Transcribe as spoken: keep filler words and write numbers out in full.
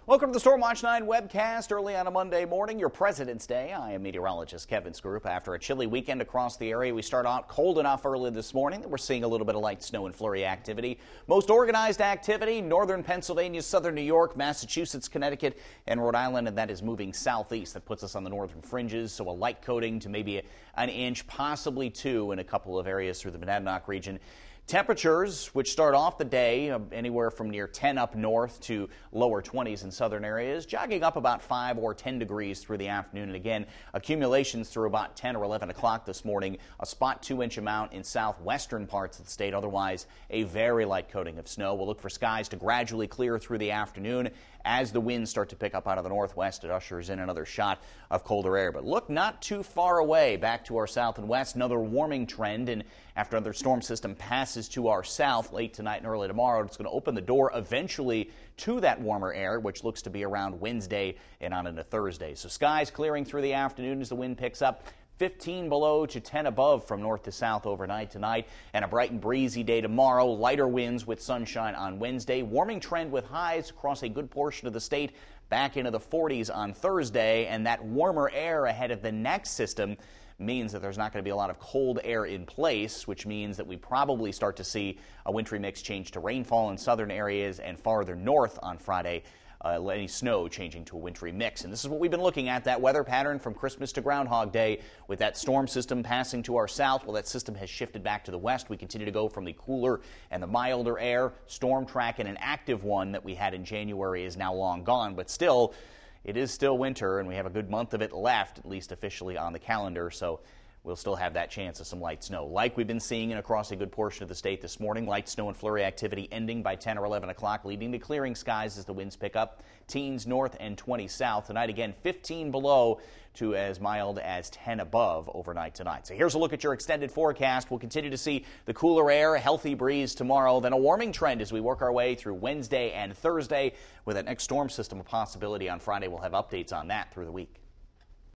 Welcome to the Storm Watch nine webcast early on a Monday morning, your President's Day. I am meteorologist Kevin Skarupa. After a chilly weekend across the area, we start out cold enough early this morning that we're seeing a little bit of light snow and flurry activity. Most organized activity, northern Pennsylvania, southern New York, Massachusetts, Connecticut, and Rhode Island, and that is moving southeast. That puts us on the northern fringes, so a light coating to maybe an inch, possibly two in a couple of areas through the Monadnock region. Temperatures, which start off the day uh, anywhere from near ten up north to lower twenties in southern areas, jogging up about five or ten degrees through the afternoon. And again, accumulations through about ten or eleven o'clock this morning, a spot two inch amount in southwestern parts of the state. Otherwise, a very light coating of snow. We'll look for skies to gradually clear through the afternoon. As the winds start to pick up out of the northwest, it ushers in another shot of colder air. But look not too far away back to our south and west, another warming trend. And after another storm system passes to our south late tonight and early tomorrow, it's going to open the door eventually to that warmer air, which looks to be around Wednesday and on into Thursday. So skies clearing through the afternoon as the wind picks up. fifteen below to ten above from north to south overnight tonight, and a bright and breezy day tomorrow. Lighter winds with sunshine on Wednesday. Warming trend with highs across a good portion of the state back into the forties on Thursday, and that warmer air ahead of the next system means that there's not going to be a lot of cold air in place, which means that we probably start to see a wintry mix change to rainfall in southern areas and farther north on Friday. Uh, any snow changing to a wintry mix. And this is what we've been looking at, that weather pattern from Christmas to Groundhog Day with that storm system passing to our south. Well, that system has shifted back to the west. We continue to go from the cooler and the milder air. Storm track and an active one that we had in January is now long gone, but still, it is still winter, and we have a good month of it left, at least officially on the calendar. So we'll still have that chance of some light snow, like we've been seeing across a good portion of the state this morning. Light snow and flurry activity ending by ten or eleven o'clock, leading to clearing skies as the winds pick up. Teens north and twenty south. Tonight, again, fifteen below to as mild as ten above overnight tonight. So here's a look at your extended forecast. We'll continue to see the cooler air, a healthy breeze tomorrow, then a warming trend as we work our way through Wednesday and Thursday. With that next storm system a possibility on Friday, we'll have updates on that through the week.